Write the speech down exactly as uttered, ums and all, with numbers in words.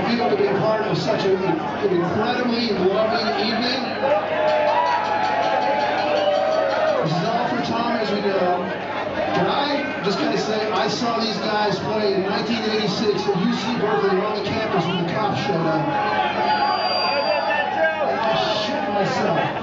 I feel to be part of such a, an incredibly loving evening. This is all for Tom, as we know. Can I just kind of say, I saw these guys play in nineteen eighty-six at U C Berkeley on the campus when the cops showed up. And I shit myself.